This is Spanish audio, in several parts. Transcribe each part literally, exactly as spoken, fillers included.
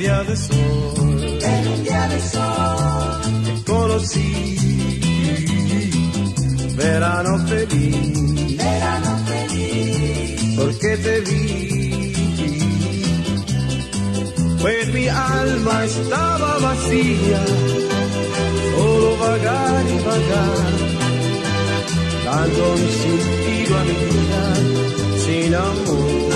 día de sol, en un día de sol, te conocí, verano feliz, verano feliz, porque te vi, pues mi alma estaba vacía, solo vagar y vagar, dando un sentido a mi vida sin amor.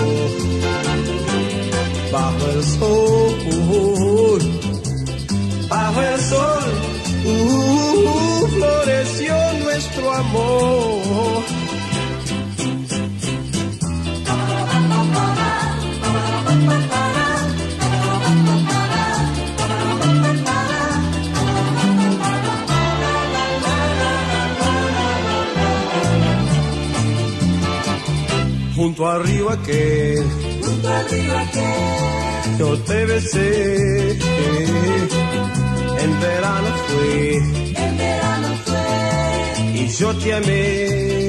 Bajo el sol, bajo el sol, uh, floreció nuestro amor. Junto al río aquel, junto al río aquel, yo te besé, en verano fue, en verano fue, y yo te amé.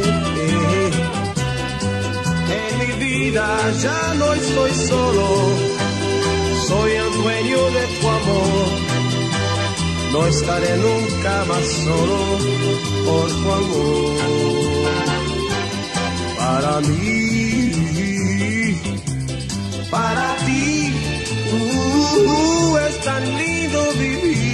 En mi vida ya no estoy solo, soy el dueño de tu amor, no estaré nunca más solo por tu amor. Para mí, para ti, uh, es tan lindo vivir.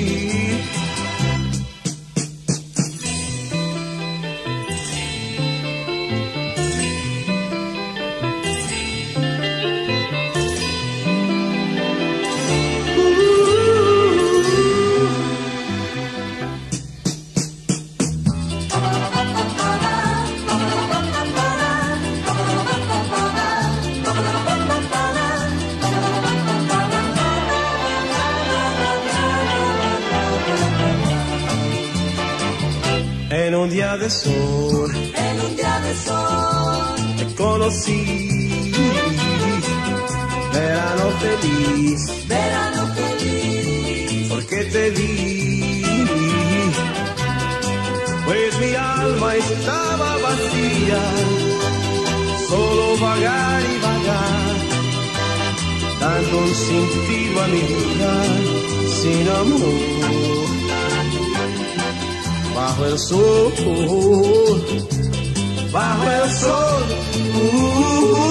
En un día de sol, en un día de sol, te conocí, verano feliz, verano feliz, porque te vi, pues mi alma estaba vacía, solo vagar y vagar, dando un sentido a mi vida sin amor. Bajo el sol, bajo el sol, uh,